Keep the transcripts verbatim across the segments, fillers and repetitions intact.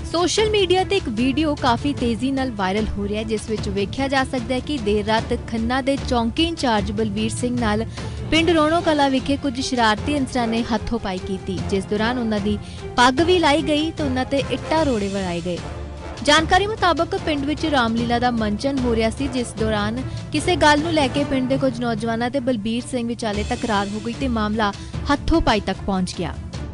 Social media ते एक video काफ़ी तेज़ी नाल वायरल हो रहा है, जिस विच वेख्या जा सकता है कि देर रात खन्ना दे चौंकी इंचार्ज बलबीर सिंह नाल पिंड रोणो कला विखे कुछ शरारती अंसरां ने हथों पाई की, जिस दौरान उन्हां दी पग भी लाई गई तो उन्हां ते इट्टा रोड़े वराए गए। जानकारी मुताबक पिंड विच रामलीला दा मंचन हो रहा सी, जिस दौरान किसी गल नूं लैके पिंड दे कुछ नौजवानां ते बलबीर सिंह विचाले तकरार हो गई ते मामला हथों पाई तक पहुंच गया।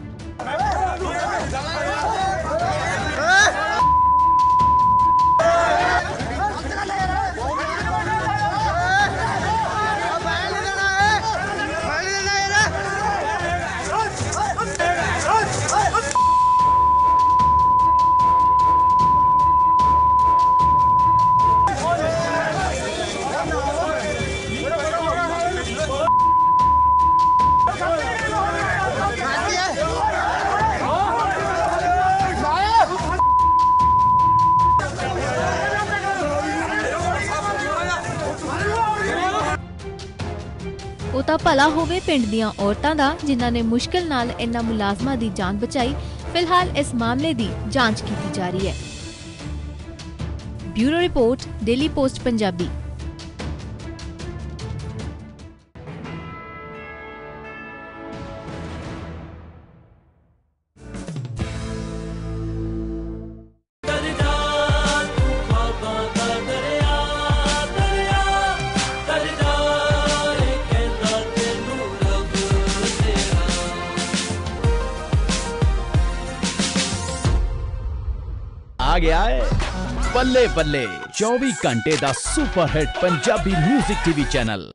ਉਹ ਤਾਂ ਭਲਾ ਹੋਵੇ ਪਿੰਡ ਦੀਆਂ ਔਰਤਾਂ ਦਾ, ਜਿਨ੍ਹਾਂ ਨੇ ਮੁਸ਼ਕਿਲ ਨਾਲ ਇਨ੍ਹਾਂ ਮੁਲਾਜ਼ਮਾਂ ਦੀ ਜਾਨ ਬਚਾਈ। ਫਿਲਹਾਲ ਇਸ ਮਾਮਲੇ ਦੀ ਜਾਂਚ ਕੀਤੀ ਜਾ ਰਹੀ ਹੈ। Bureau report, daily post Punjabi. आ गया है बल्ले बल्ले चौबीस घंटे का super hit Punjabi music TV channel.